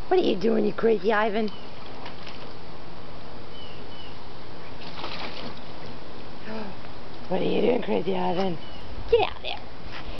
What are you doing, you crazy Ivan? What are you doing, crazy Ivan? Get out there.